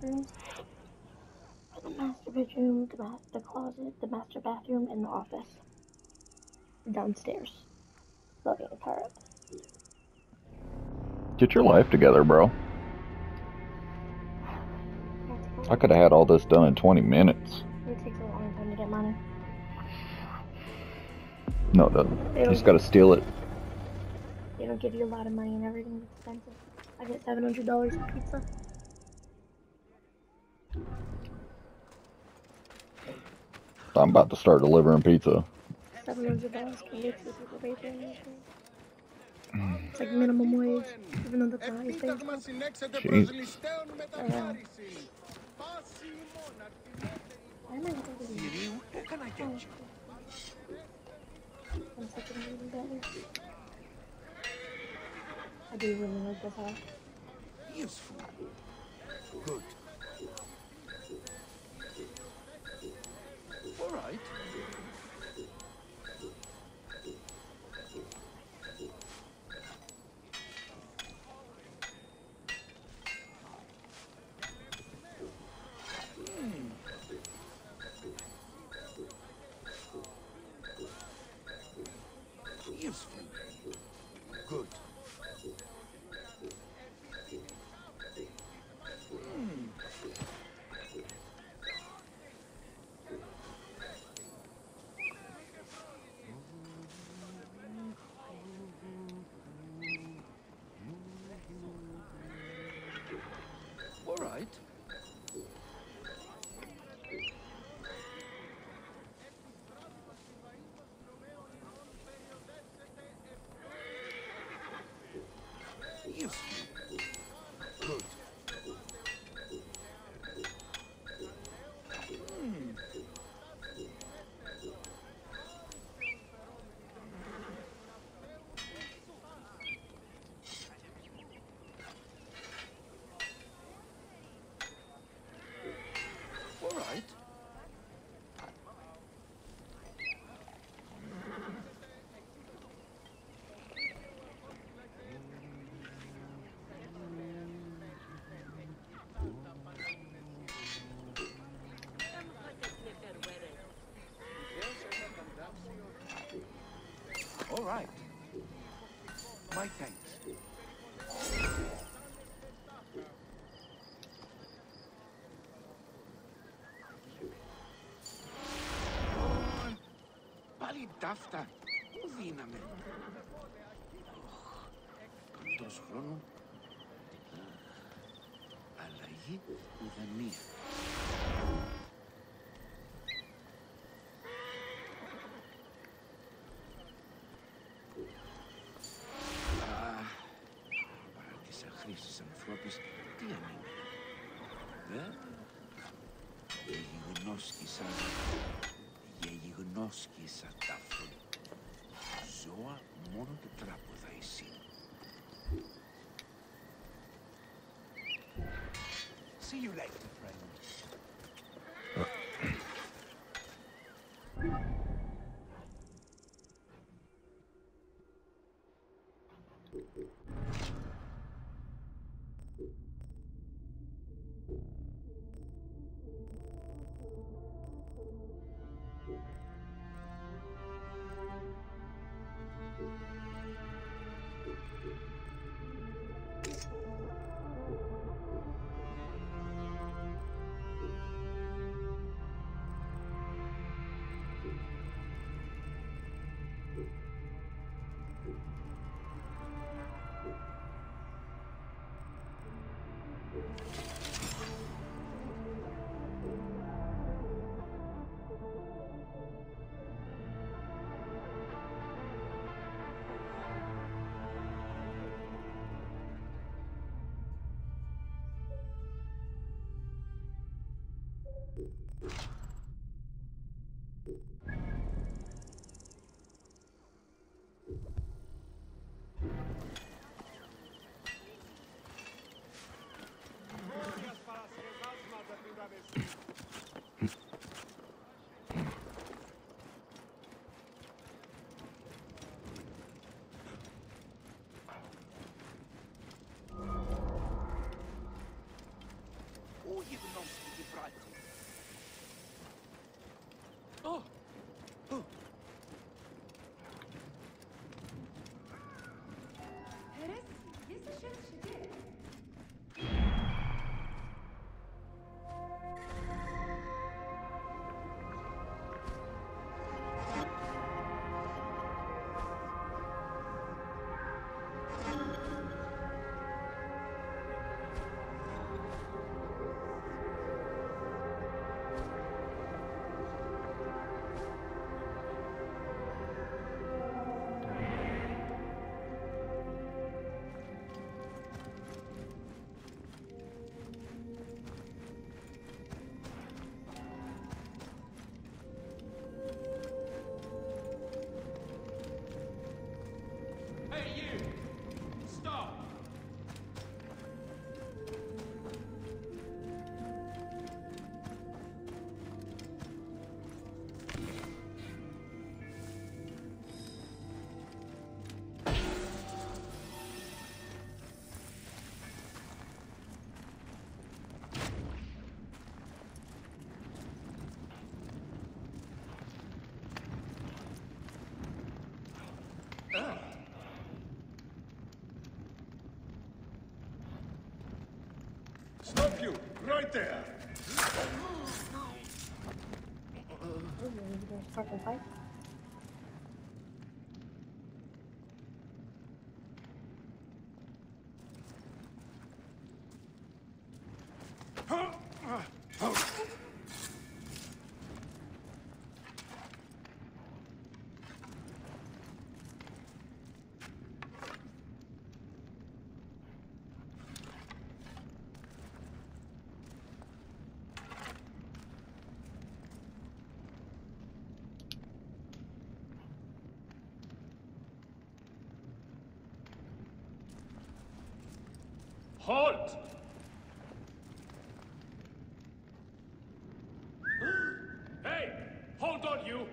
bathrooms. The master bedroom, the closet, the master bathroom, and the office. Downstairs. Loading the car up. Get your life together, bro. I could have had all this done in 20 minutes. It takes a long time to get money. No, it doesn't. You just gotta steal it. They don't give you a lot of money and everything's expensive. I get $700 for pizza. I'm about to start delivering pizza. $700 can get two people pay for anything. It's like minimum wage, even though that's the highest paid job. Jeez. Why am I not over here? What can I get you? I'm such a movie better. I do really like this house. Useful. Good. All right. Useful. Good. All right. Useful. Good. All right. All right. My thanks. Πάλι ταύτα. Πού δίναμε. Παντός χρόνου. Αλλαγή ουδεμία. Παρά τις αχρήσεις ανθρώπης, τι αν είναι. Γεγιγνώσκησα ταύτον. Ζώα μόνο τετράποδα εσύ. See you later, friend. Stop you! Right there! Fucking fight. Halt! Hey! Hold on, you!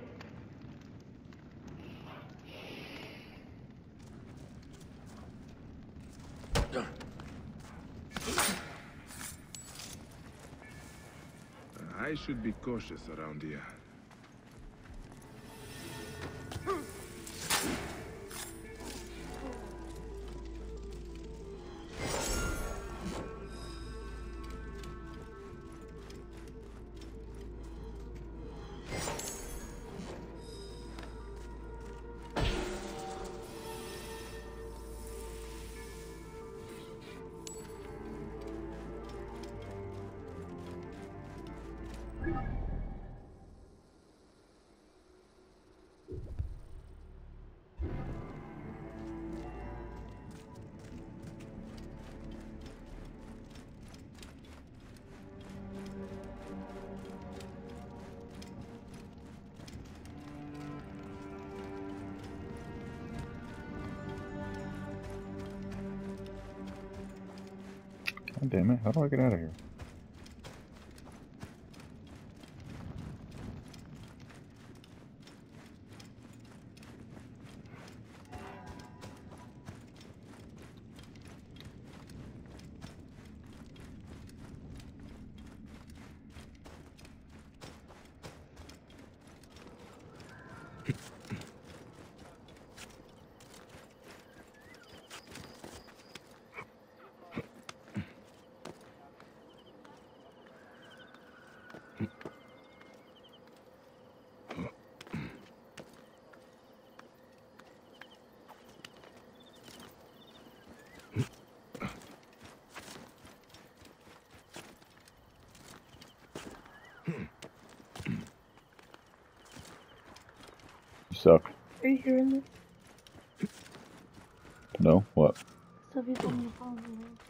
I should be cautious around here. God damn it, how do I get out of here? You suck. Are you hearing this? No? What? Sophie's on the phone.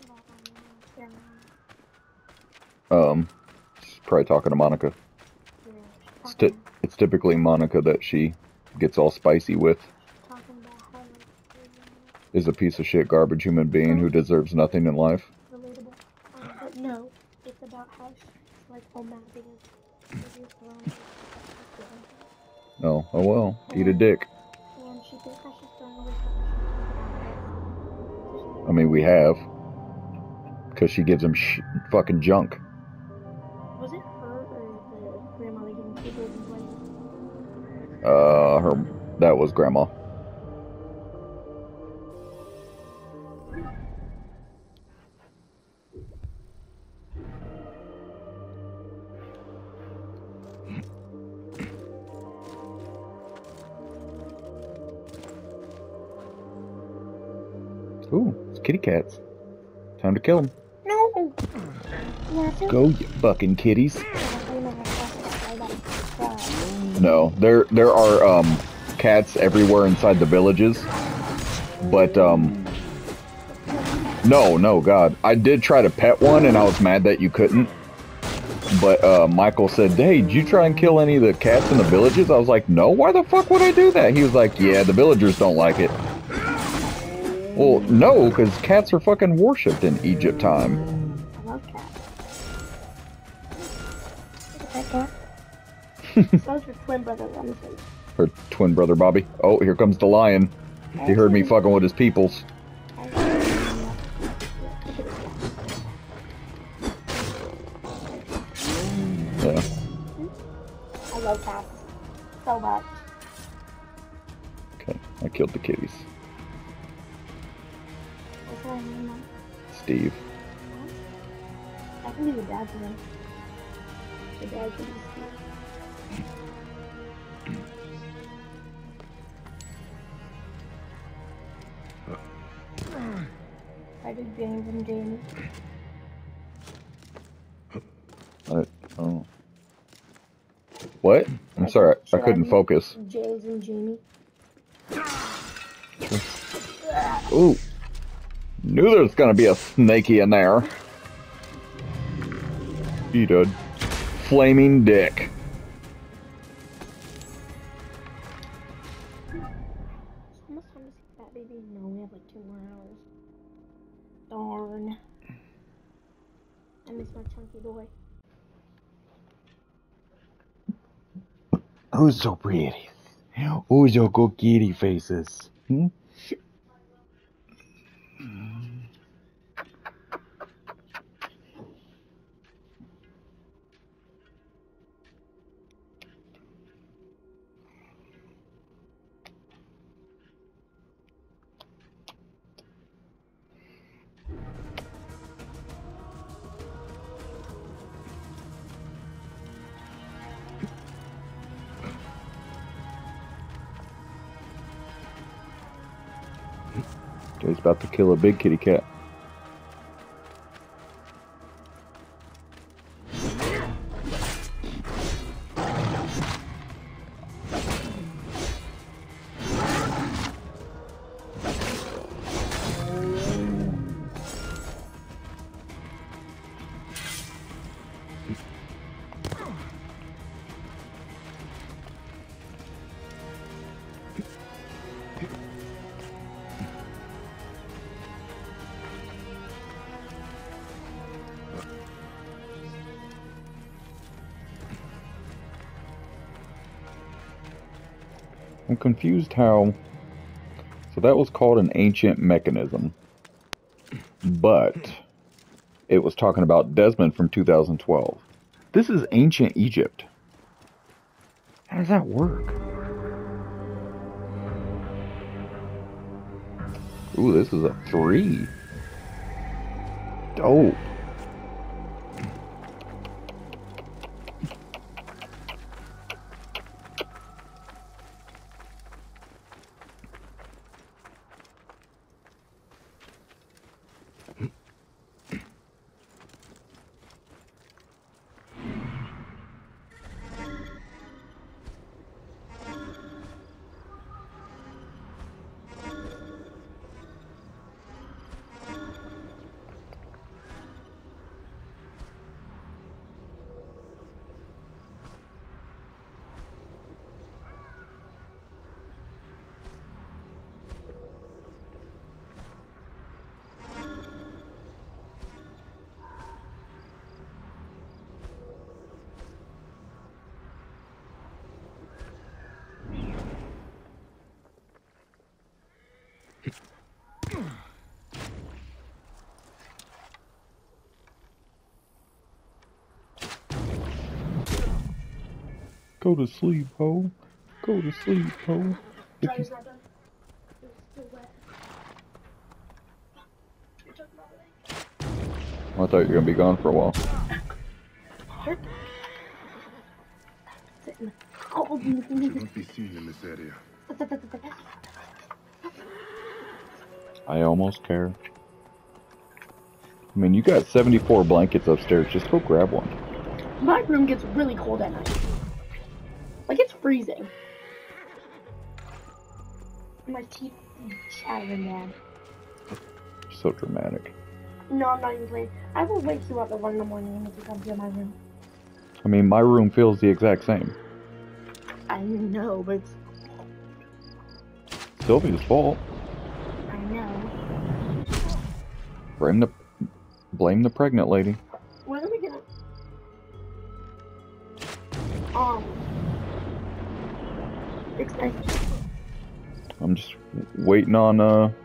Yeah. She's probably talking to Monica. It's typically Monica that she gets all spicy with. Talking about how Is a piece of shit garbage human being who deserves nothing in life. relatable. But no, it's about how she's like all mad because Oh well. Eat a dick. and she thinks that she's throwing away her. I mean, we have. Because she gives him fucking junk. Was it her or the grandma that gave him two golden plates? That was Grandma. Ooh, it's kitty cats. Time to kill them. No! Go, you fucking kitties. No, there are cats everywhere inside the villages, but no, God, I did try to pet one, and I was mad that you couldn't. But Michael said, "Hey, did you try and kill any of the cats in the villages?" I was like, "No, why the fuck would I do that?" He was like, "Yeah, the villagers don't like it." Well, no, because cats are fucking worshipped in Egypt time. I love cats. Look at that cat. So's your twin brother, Ramsey. Her twin brother, Bobby. Oh, here comes the lion. He heard me fucking with his peoples. Yeah. I love cats so much. Okay, I killed the kitties. What's her name, Mom? Steve. I can be the dad for him. The dad can be Steve. I did James and Jamie. Oh. What? I'm sorry, I couldn't focus. James and Jamie. Ooh. Knew there was gonna be a snaky in there. He did. Flaming dick. It's almost time to see that baby. No, we have like 2 more hours. Darn. I miss my chunky boy. Who's so pretty? Who's your good kitty faces? Hmm? He's about to kill a big kitty cat. I'm confused how... So that was called an ancient mechanism. But it was talking about Desmond from 2012. This is ancient Egypt. How does that work? Ooh, this is a 3. Dope. Go to sleep, ho. Go to sleep, Poe. Dryer's not done. It's still wet. You're talking about it. I thought you were gonna be gone for a while. Oh, Should not be seen in this area. I almost care. I mean, you got 74 blankets upstairs. Just go grab one. my room gets really cold at night. Like, it's freezing. My teeth chattering, man. So dramatic. No, I'm not even playing. I will wake you up at 1 in the morning if you come to my room. I mean, my room feels the exact same. I know, but it's... Sylvia's fault. I know. Blame the pregnant lady. When are we gonna... Expect... I'm just waiting on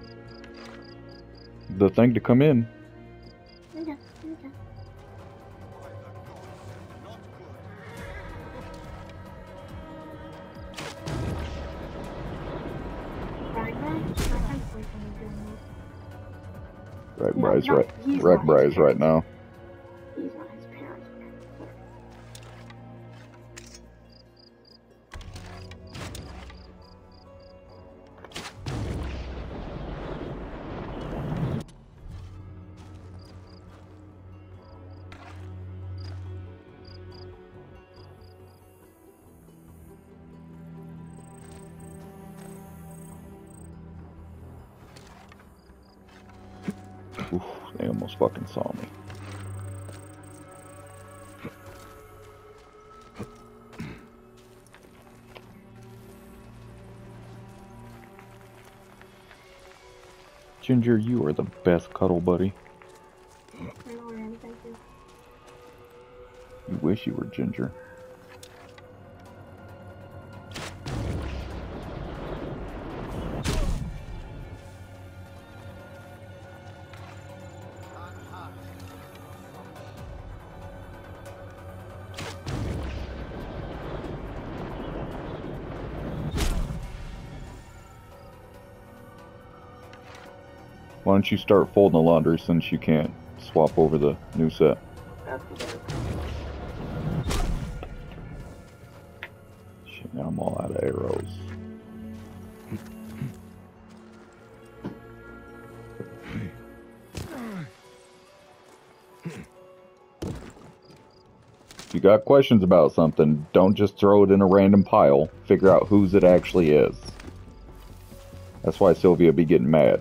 the thing to come in. Okay. Right, No, Bry's not- right. he's Right, not his Bry's right parents. now. He's not his parents. Oof, they almost fucking saw me. Ginger, you are the best cuddle buddy. No, man, thank you. You wish you were Ginger. Why don't you start folding the laundry since you can't swap over the new set? Shit, now I'm all out of arrows. If you got questions about something, don't just throw it in a random pile. Figure out whose it actually is. That's why Sylvia be getting mad.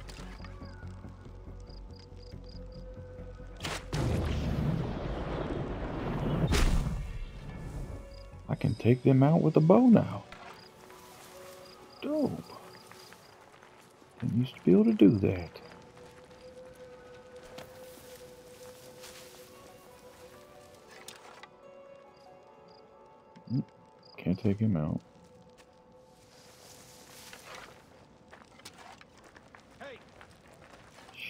I can take them out with a bow now. Dope. Didn't used to be able to do that. Can't take him out. Hey, Shit.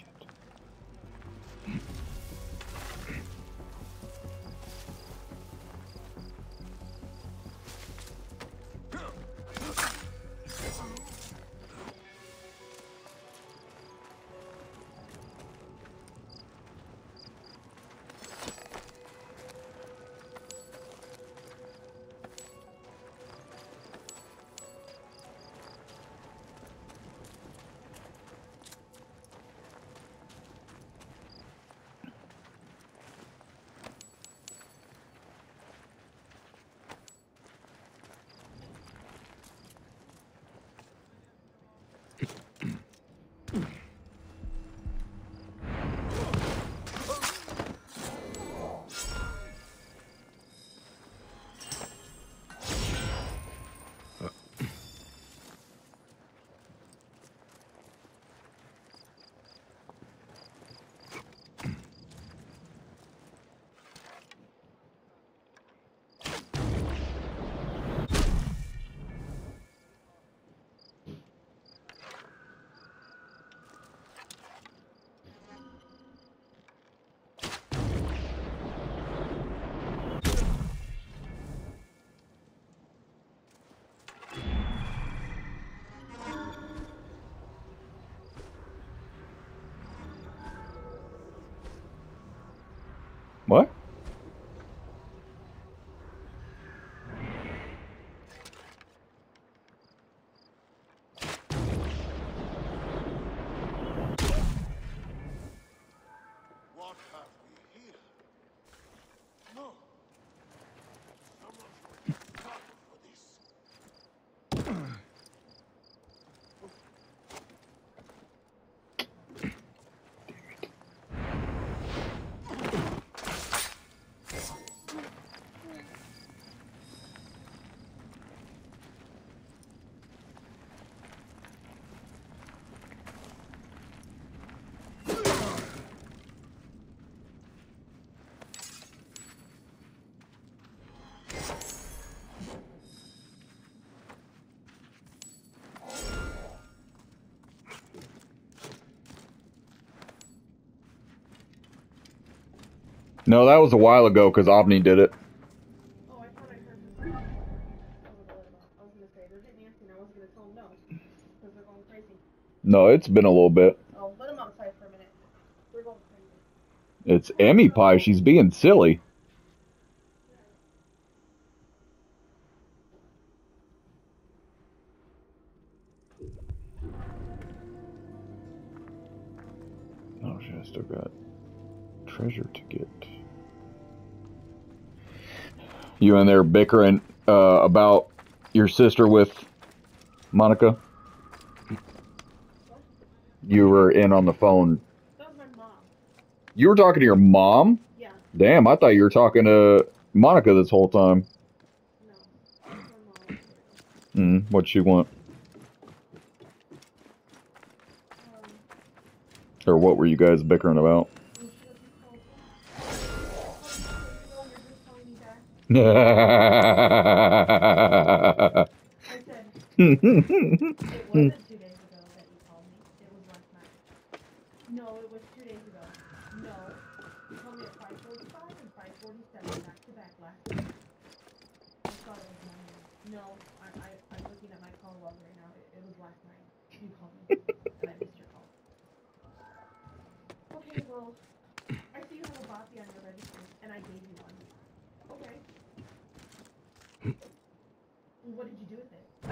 No, that was a while ago because Omni did it. Oh, I thought I heard this. I was gonna say they're getting antsy, and I was gonna tell them no because they're going crazy. No, it's been a little bit. Oh, let them outside for a minute. They're going crazy. It's Emmy Pie. She's being silly. Oh shit, I still got treasure to get. You in there bickering about your sister with Monica? You were in on the phone. That was my mom. You were talking to your mom? Yeah. Damn, I thought you were talking to Monica this whole time. No. That was my mom. What'd she want? Or what were you guys bickering about? I said, it wasn't 2 days ago that you called me. It was last night. No, it was 2 days ago. No. You called me at 5:45 and 5:47 back to back last night. I thought it was Monday. No, I'm looking at my call log right now. It was last night. You called me and I missed your call. Okay, well, I see you have a boppy on your registry and I gave you one. Okay. What did you do with it? No,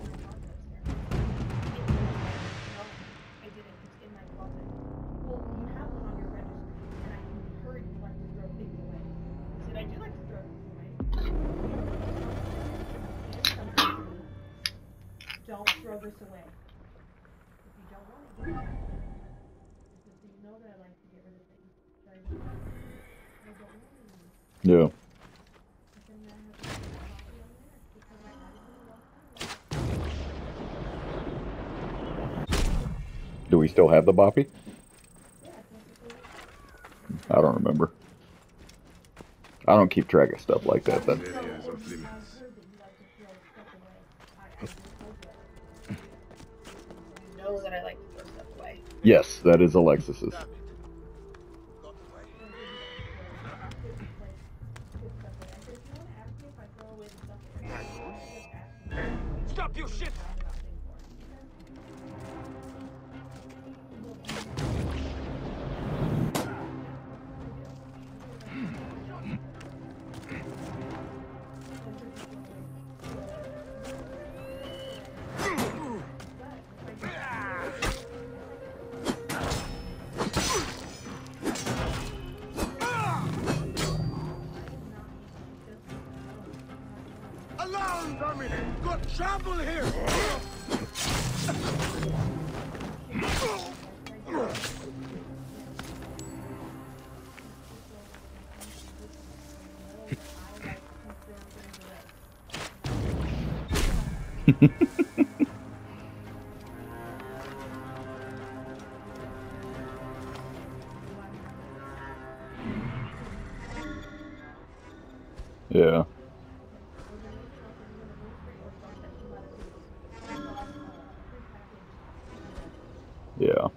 I didn't. It's in my closet. Well, you have one on your registry, and I heard you like to throw things away. I said, I do like to throw things away. Don't throw this away. If you don't want it, give it back. Because you know that I like to get rid of things. So I don't want it. Yeah. Do we still have the boppy? I don't remember. I don't keep track of stuff like that. That's... This area is off limits. You know that I like to throw stuff away. Yes, that is Alexis's. Stop your shit! Alarm, dummy! Got trouble here! Yeah. Yeah.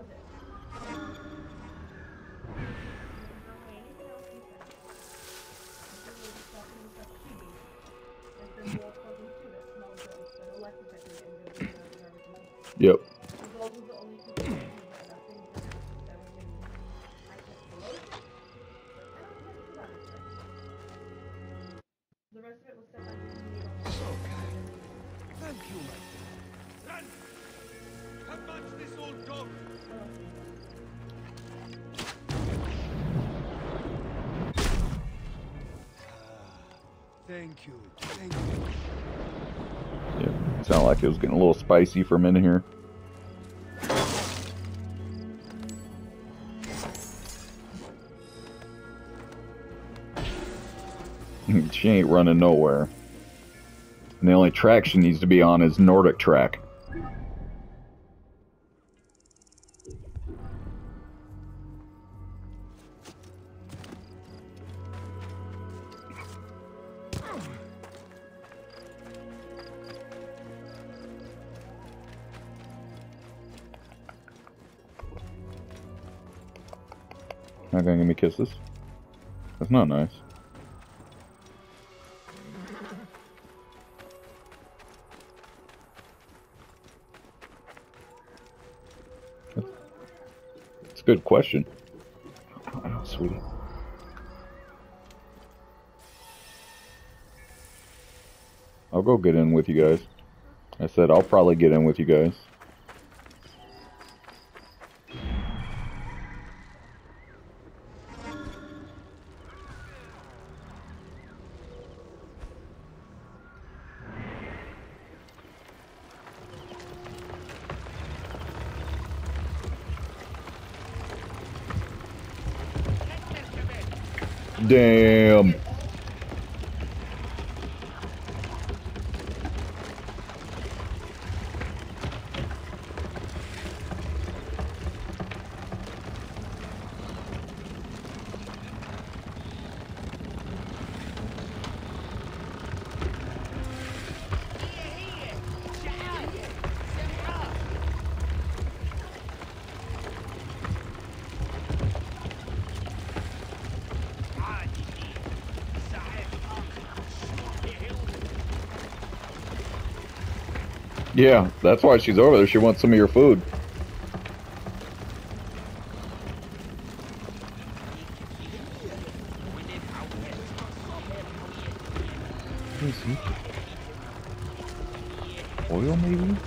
Yep. The rest of it was set by Thank you, my friend. Run! Come match this old dog! Thank you. Thank you. Yep. Sounded like it was getting a little spicy for a minute here. She ain't running nowhere. And the only track she needs to be on is Nordic track. Not gonna give me kisses. That's not nice. That's a good question. Oh, sweetie. I'll go get in with you guys. I said I'll probably get in with you guys. Damn. Yeah, that's why she's over there. She wants some of your food. What is he? Oil, maybe?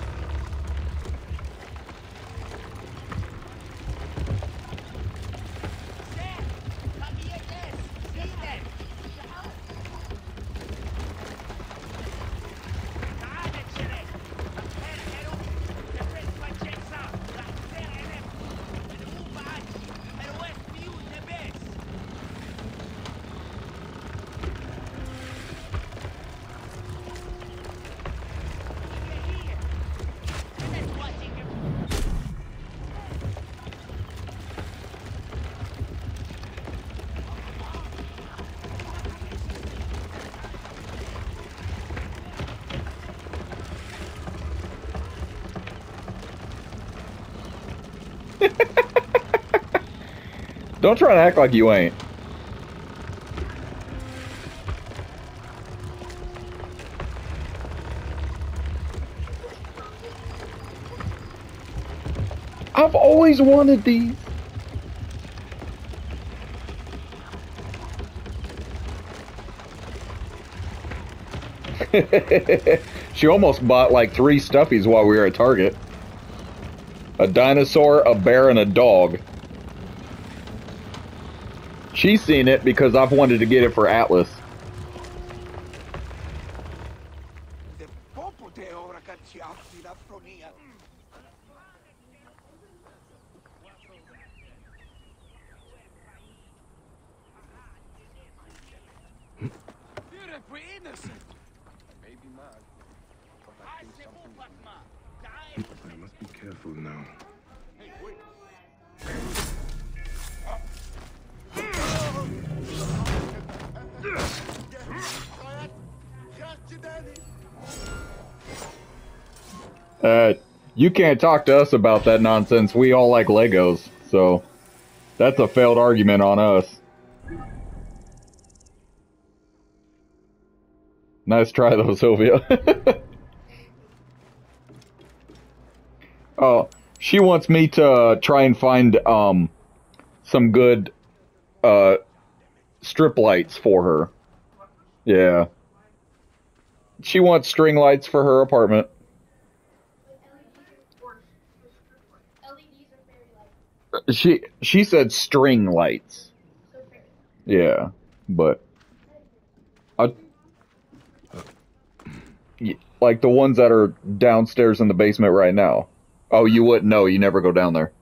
Don't try to act like you ain't. I've always wanted these. She almost bought like 3 stuffies while we were at Target. A dinosaur, a bear, and a dog. She's seen it because I've wanted to get it for Atlas. I must be careful now. You can't talk to us about that nonsense. We all like Legos, so that's a failed argument on us. Nice try though, Sylvia. Oh, she wants me to try and find some good strip lights for her. Yeah. She wants string lights for her apartment. She said string lights. Yeah, but like the ones that are downstairs in the basement right now. Oh, you wouldn't know. You never go down there.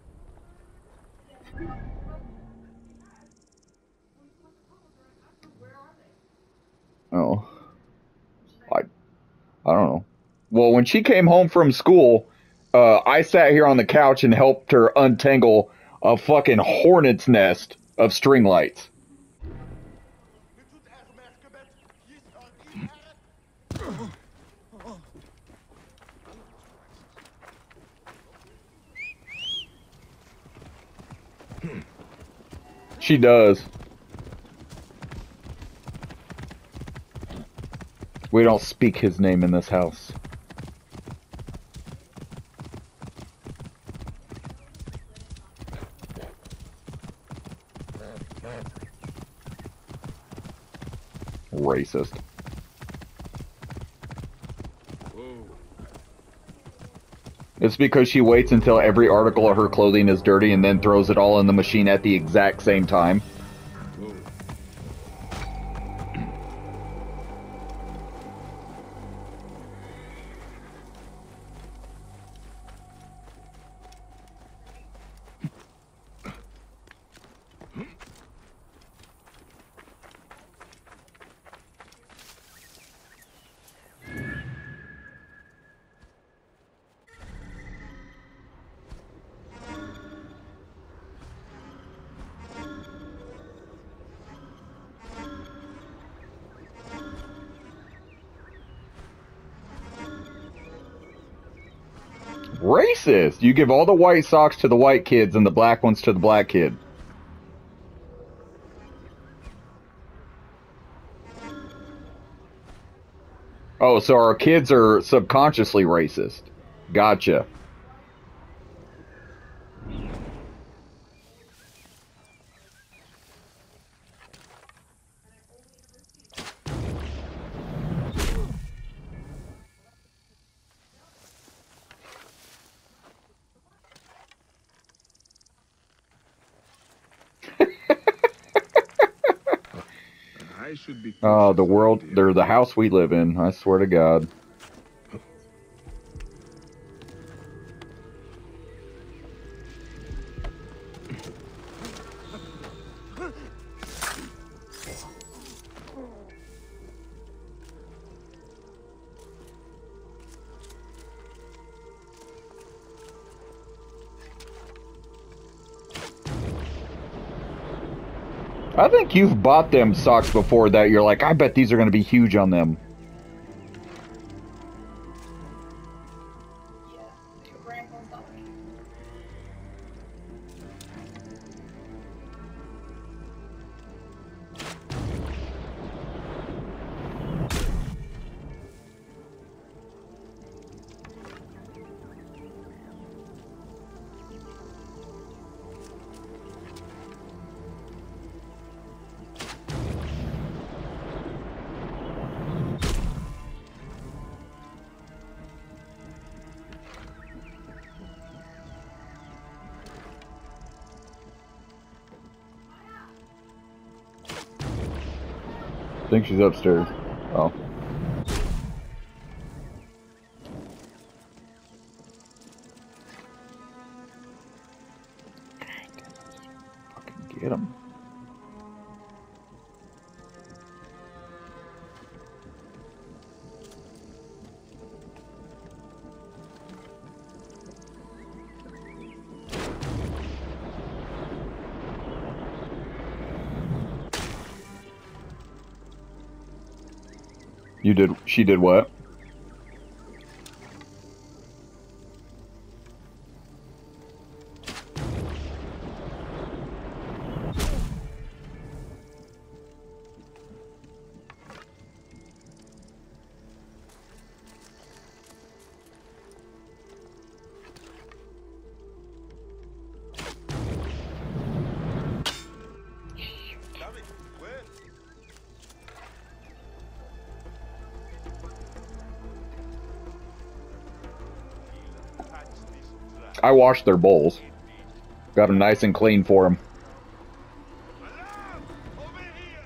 Oh. I don't know. Well, when she came home from school, I sat here on the couch and helped her untangle a fucking hornet's nest of string lights. She does. We don't speak his name in this house. Racist. Whoa. It's because she waits until every article of her clothing is dirty and then throws it all in the machine at the exact same time. Whoa. Racist! You give all the white socks to the white kids and the black ones to the black kid. Oh, so our kids are subconsciously racist. Gotcha. I should be Oh, the cautious world, around they're here. the house we live in, I swear to God. I think you've bought them socks before that you're like, I bet these are going to be huge on them. Yeah, your grandpa bought me. I think she's upstairs. Oh. Fucking get him. You did, she did what? Damn it. Where? Catch this rat. I washed their bowls. Got them nice and clean for them. Alarm! Over here!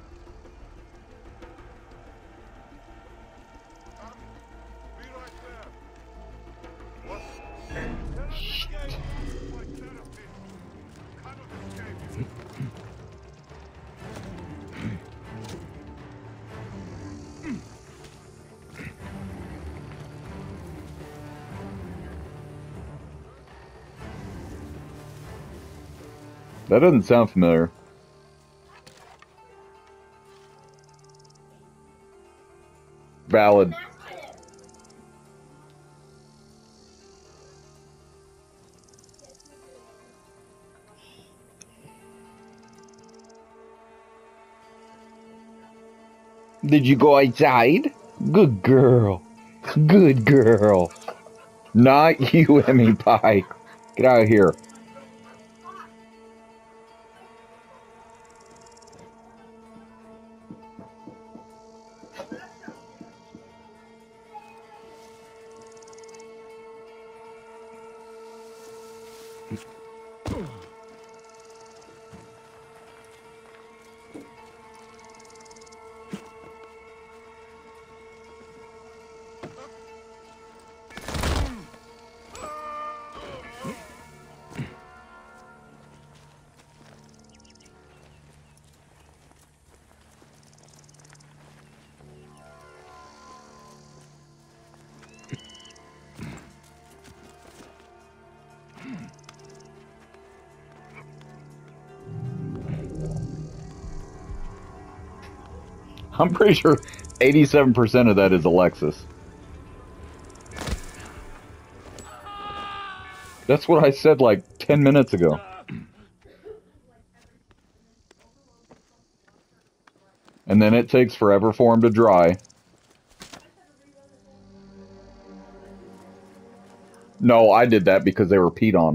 Be right there. What? Tell us escape. My therapist cannot escape. That doesn't sound familiar. Valid. Did you go outside? Good girl. Good girl. Not you, Emmy Pie. Get out of here. I'm pretty sure 87% of that is Alexis. That's what I said like 10 minutes ago. And then it takes forever for them to dry. No, I did that because they were peed on.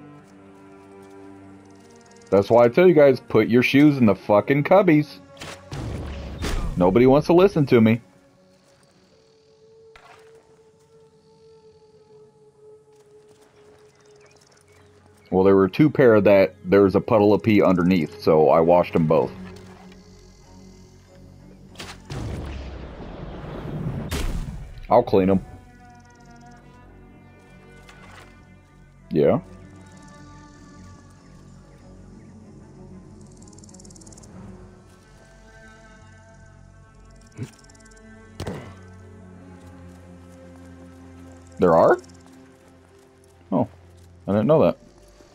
That's why I tell you guys, put your shoes in the fucking cubbies. Nobody wants to listen to me. Well, there were two pair that there was a puddle of pee underneath, so I washed them both. I'll clean them. Yeah. There are? Oh, I didn't know that.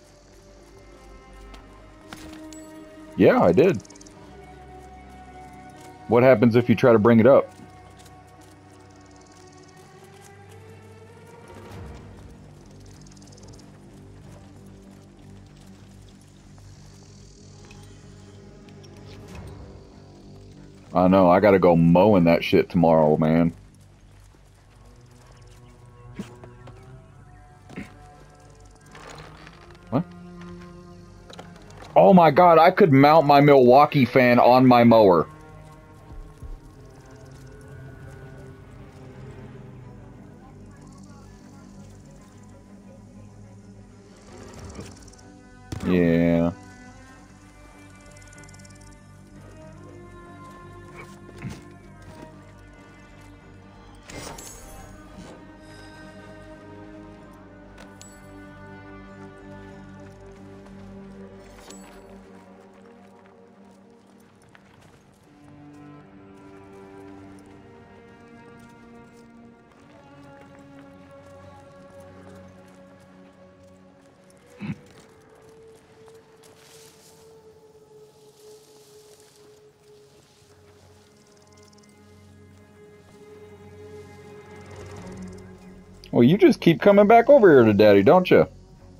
Yeah, I did. What happens if you try to bring it up? I know, I gotta go mowing that shit tomorrow, man. What? Oh my god, I could mount my Milwaukee fan on my mower. Yeah. Well, you just keep coming back over here to Daddy, don't you?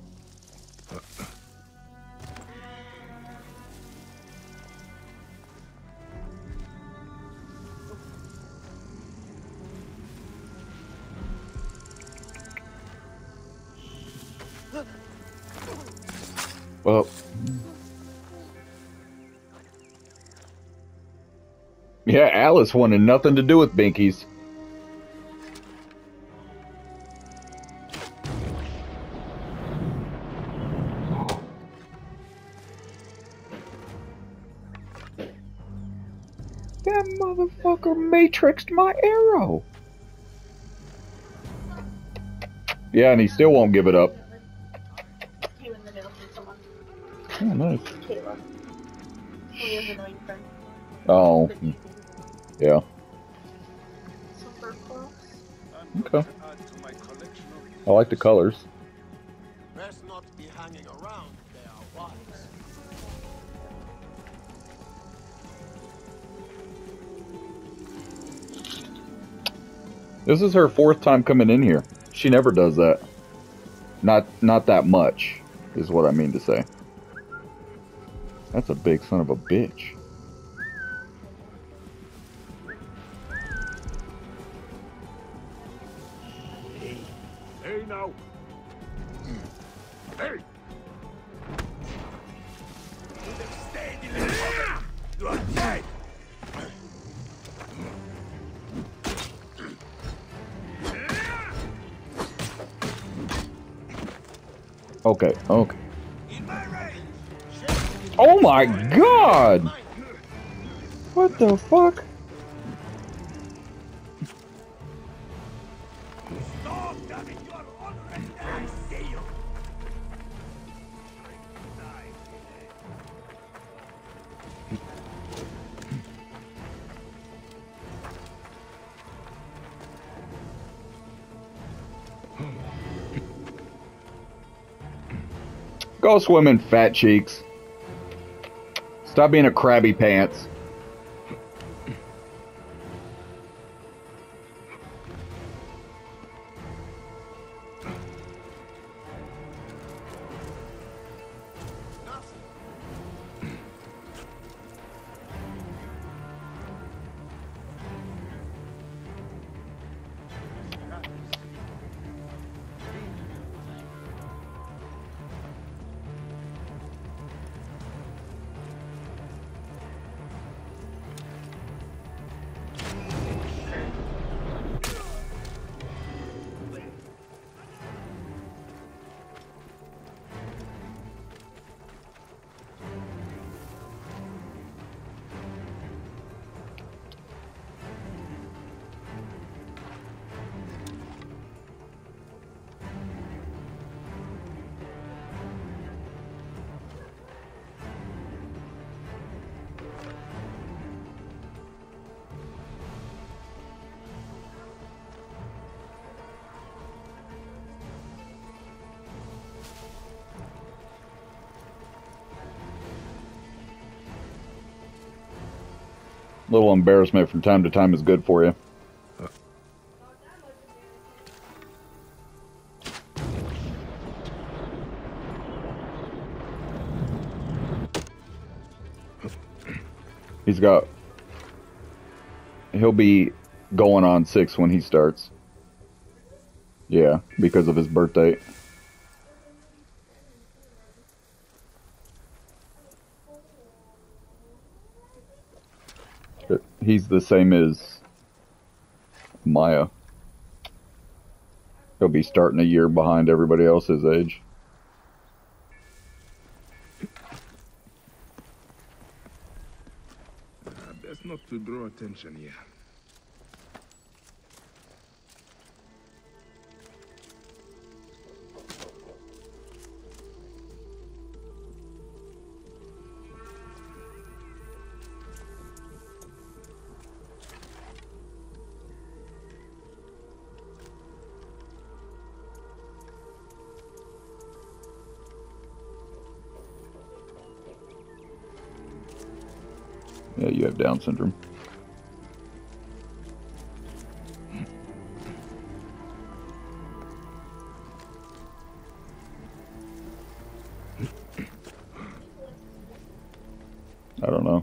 Well, yeah, Alice wanted nothing to do with Binkies. That motherfucker matrixed my arrow. Yeah, and he still won't give it up. Came in the mail from someone. Oh, nice. Kayla. Leah's annoying friend. Oh, yeah. Some bird clothes. Okay. I like the colors. Best not be hanging around. They are wise. This is her 4th time coming in here. She never does that. Not that much, is what I mean to say. That's a big son of a bitch. now. Hey! You have stayed in the cover. You are dead. Okay, okay. In my range. Oh my god! What the fuck? Stop, damn it! You are already there. I see you. Go swimming, fat cheeks. Stop being a crabby pants. Little embarrassment from time to time is good for you. He'll be going on 6 when he starts. Yeah, because of his birthday. He's the same as Maya. He'll be starting a year behind everybody else's age. Best not to draw attention here. Yeah, you have Down syndrome. I don't know.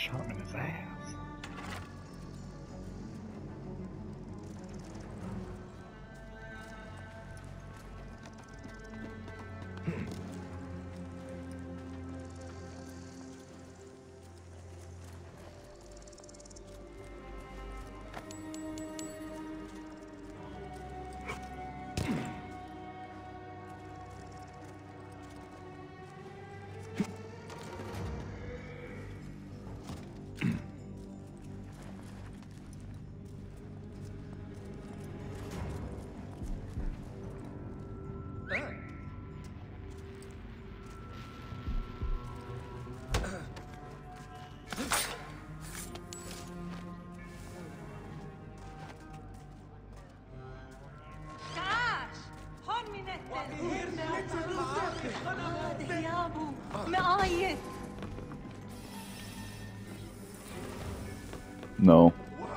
Shot him in his ass. No.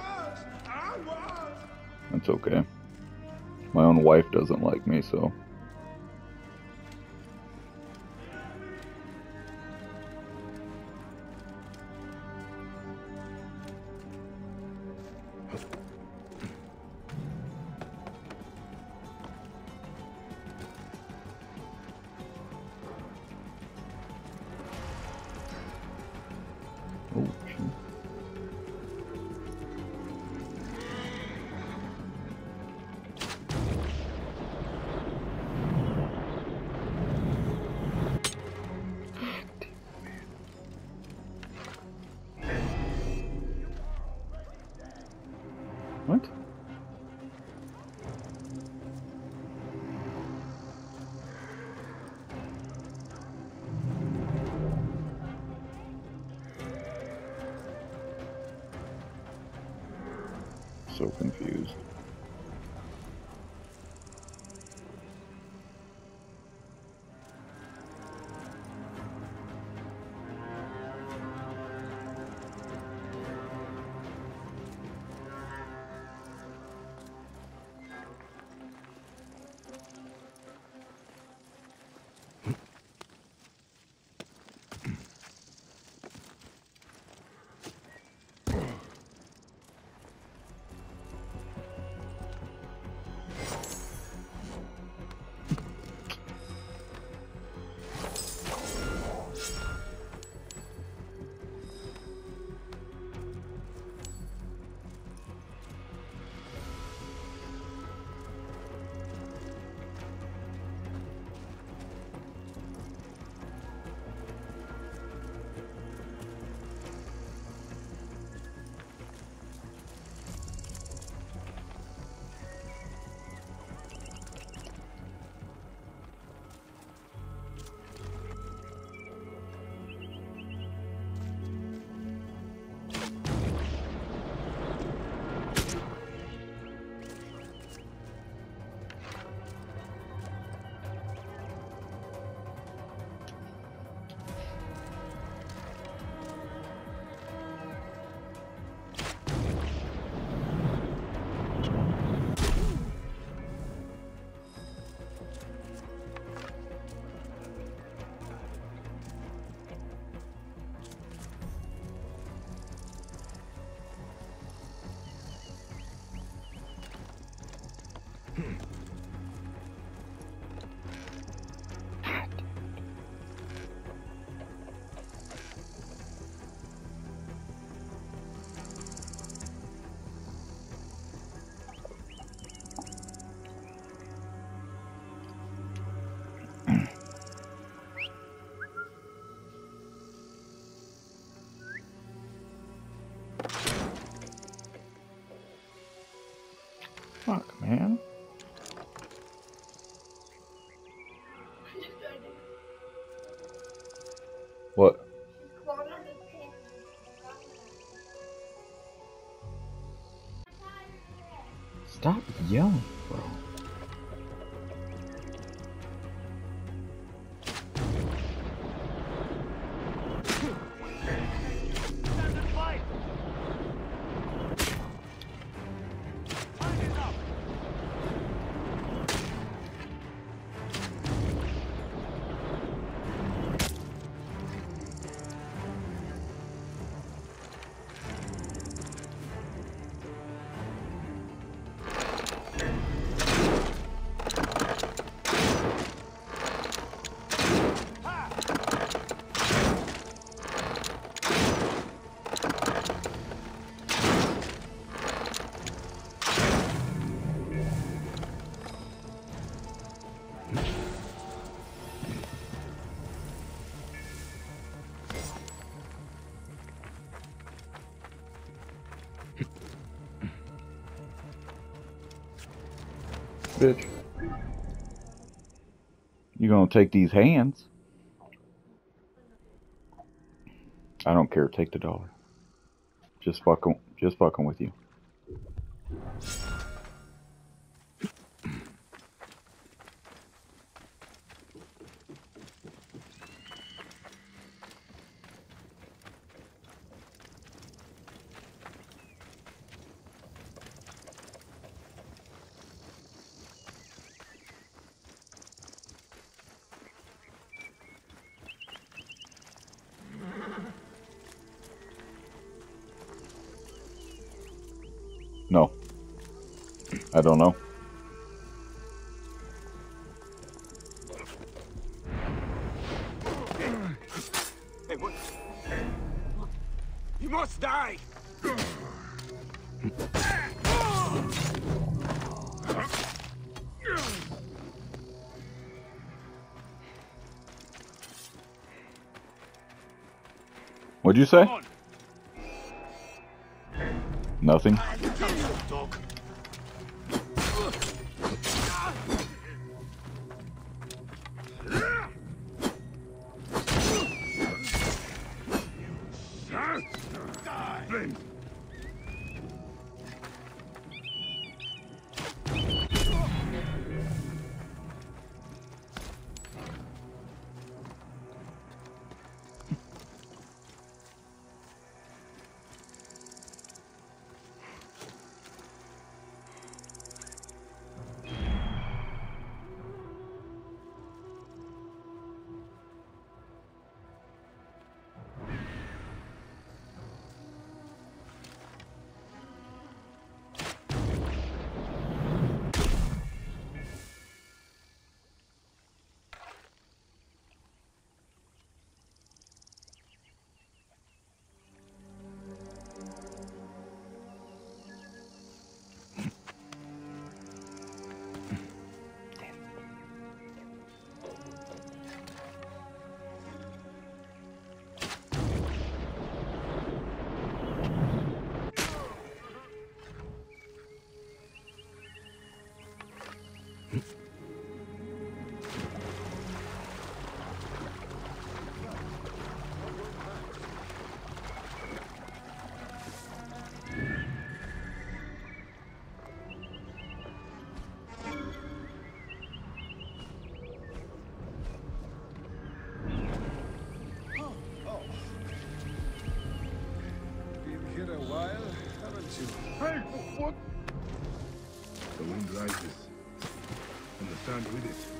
That's okay. My own wife doesn't like me, so. Oh, shit. What? So confused. Fuck, man. What? Stop yelling, bro. bitch. You gonna take these hands? I don't care. Take the dollar. Just fucking with you. No. I don't know. Hey, what? You must die! What'd you say? Nothing. Dog. Flame. Been here a while, haven't you? Hey, what? The wind rises, and the sand with it.